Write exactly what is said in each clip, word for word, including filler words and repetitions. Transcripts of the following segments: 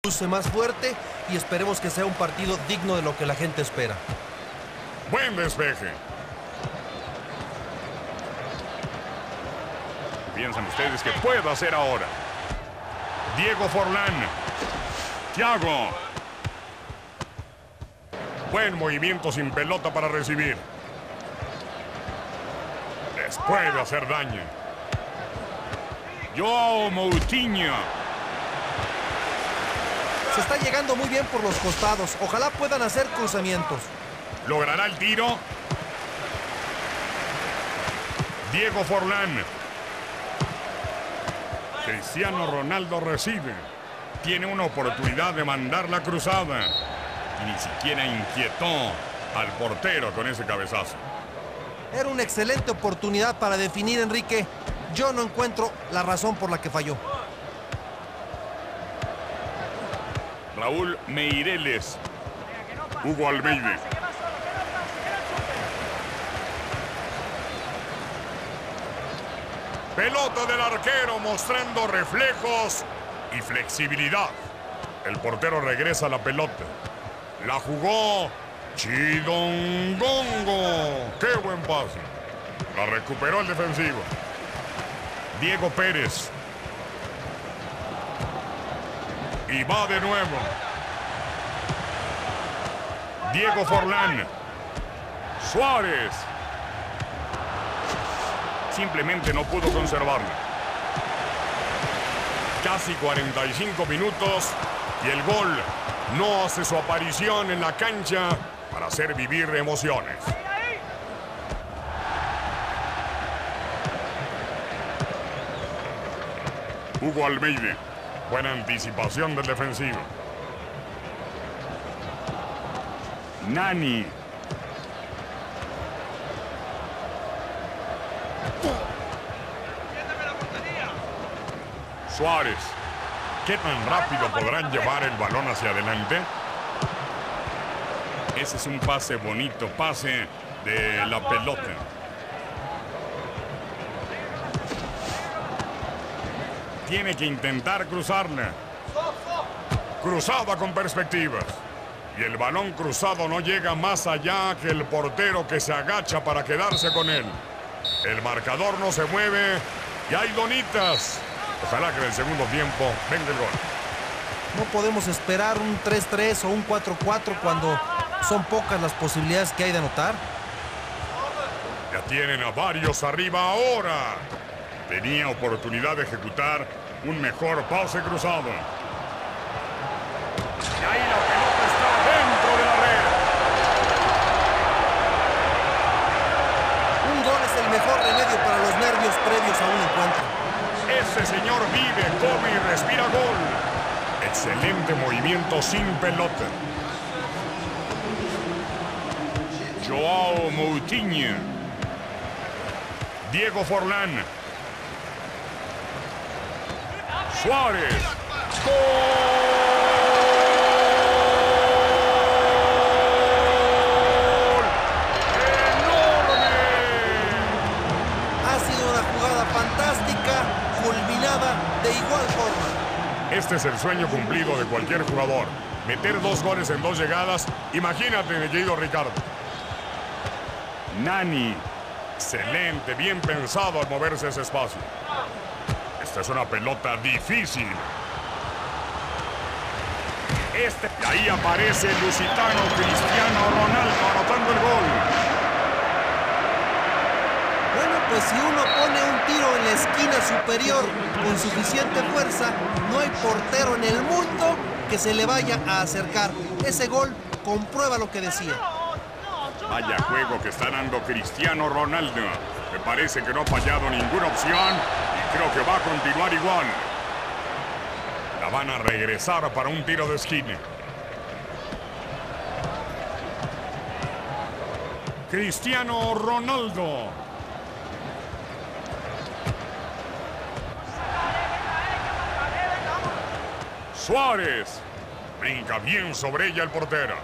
luce más fuerte y esperemos que sea un partido digno de lo que la gente espera. Buen despeje. ¿Piensan ustedes que puedo hacer ahora? Diego Forlán. Thiago. Buen movimiento sin pelota para recibir. Les puede hacer daño. Joao Moutinho. Se está llegando muy bien por los costados. Ojalá puedan hacer cruzamientos. ¿Logrará el tiro? Diego Forlán. Cristiano Ronaldo recibe. Tiene una oportunidad de mandar la cruzada. Y ni siquiera inquietó al portero con ese cabezazo. Era una excelente oportunidad para definir, Enrique. Yo no encuentro la razón por la que falló. Raúl Meireles. Hugo Almeida. Pelota del arquero mostrando reflejos y flexibilidad. El portero regresa a la pelota. La jugó Chidongongo. ¡Qué buen pase! La recuperó el defensivo. Diego Pérez. Y va de nuevo. Diego Forlán. Suárez. Simplemente no pudo conservarla. Casi cuarenta y cinco minutos y el gol no hace su aparición en la cancha para hacer vivir emociones. Hugo Almeida. Buena anticipación del defensivo. Nani. Suárez. ¿Qué tan rápido podrán llevar el balón hacia adelante? Ese es un pase bonito, pase de la pelota. Tiene que intentar cruzarla. Cruzada con perspectivas. Y el balón cruzado no llega más allá que el portero que se agacha para quedarse con él. El marcador no se mueve y hay donitas. Ojalá que en el segundo tiempo venga el gol. No podemos esperar un tres tres o un cuatro cuatro cuando son pocas las posibilidades que hay de anotar. Ya tienen a varios arriba ahora. Tenía oportunidad de ejecutar un mejor pase cruzado. Y ahí la pelota está dentro de la red. Un gol es el mejor remedio para los nervios previos a un encuentro. Ese señor vive, come y respira gol. Excelente movimiento sin pelota. Joao Moutinho. Diego Forlán. Suárez. ¡Gol! De igual forma. Este es el sueño cumplido de cualquier jugador. Meter dos goles en dos llegadas. Imagínate, mi querido Ricardo. Nani. Excelente, bien pensado al moverse ese espacio. Esta es una pelota difícil. Este... Y ahí aparece el lusitano Cristiano Ronaldo anotando el gol. Bueno, pues si uno pone un tiro en la esquina superior con suficiente fuerza, no hay portero en el mundo que se le vaya a acercar. Ese gol comprueba lo que decía. Vaya juego que está dando Cristiano Ronaldo. Me parece que no ha fallado ninguna opción y creo que va a continuar igual. La van a regresar para un tiro de esquina. Cristiano Ronaldo. Suárez. Brinca bien sobre ella el portero.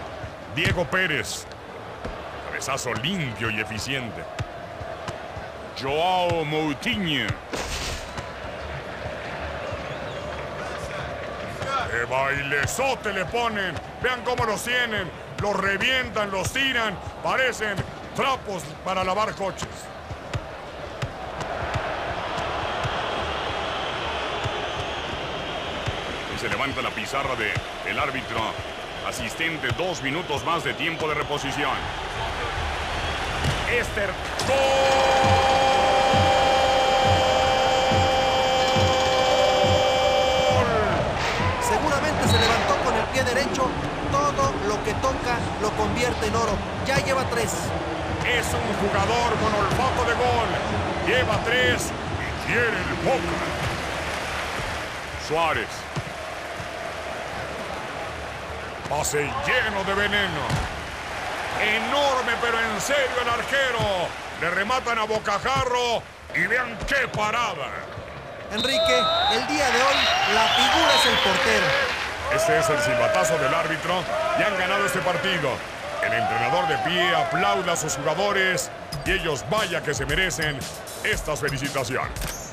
Diego Pérez. Cabezazo limpio y eficiente. Joao Moutinho. ¡Qué bailezote le ponen! Vean cómo los tienen. Los revientan, los tiran. Parecen trapos para lavar coches. Y se levanta la pizarra de el árbitro asistente. Dos minutos más de tiempo de reposición. Ester. ¡Gol! Seguramente se levantó con el pie derecho. Todo lo que toca lo convierte en oro. Ya lleva tres. Es un jugador con olfato de gol. Lleva tres y quiere el Boca. Suárez. Pase lleno de veneno. Enorme, pero en serio el arquero. Le rematan a bocajarro y vean qué parada. Enrique, el día de hoy la figura es el portero. Este es el silbatazo del árbitro y han ganado este partido. El entrenador de pie aplauda a sus jugadores y ellos vaya que se merecen estas felicitaciones.